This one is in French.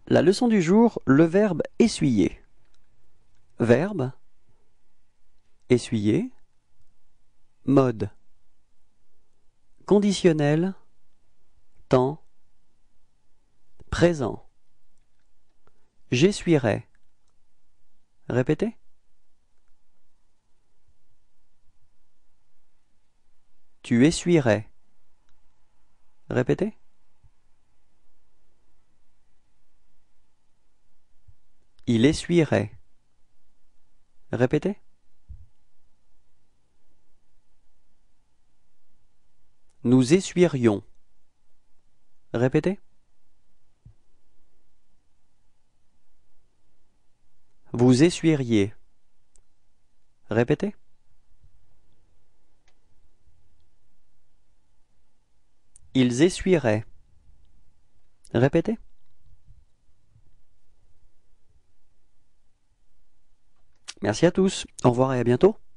La leçon du jour, le verbe essuyer. Verbe, essuyer, mode, conditionnel, temps, présent. J'essuierai. Répétez. Tu essuierais. Répétez. Il essuierait. Répétez. Nous essuierions. Répétez. Vous essuieriez. Répétez. Ils essuieraient. Répétez. Merci à tous. Au revoir et à bientôt.